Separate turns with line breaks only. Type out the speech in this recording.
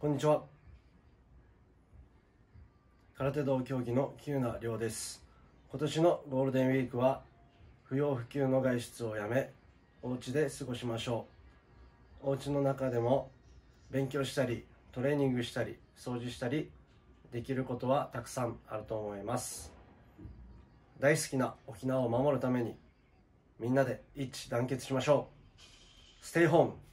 こんにちは。空手道競技の喜友名諒です。今年のゴールデンウィークは不要不急の外出をやめ、お家で過ごしましょう。お家の中でも勉強したり、トレーニングしたり、掃除したり、できることはたくさんあると思います。大好きな沖縄を守るために、みんなで一致団結しましょう。Stay home!